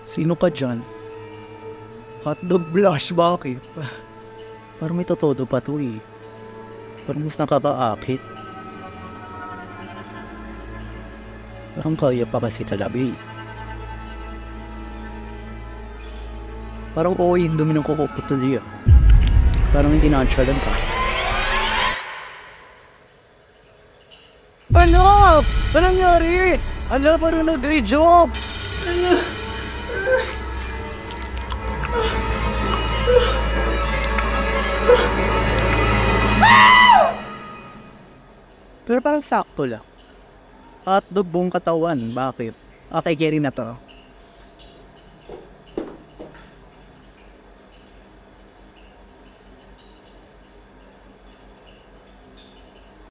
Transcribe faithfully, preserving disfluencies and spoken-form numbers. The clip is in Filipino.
Sino ka dyan? Hotdog blush, bakit? Parang may totodo pa to eh. Parang mas nakakaakit. Parang kaya pa kasi talaga eh. Parang oo yung dumi ng kukupot na diya. Parang hindi natural ka. Ano? Ano nangyari? Ano? Parang nag-job? Ano? Pero parang sakto lang. Hotdog buong katawan, bakit? Okay, carry na to.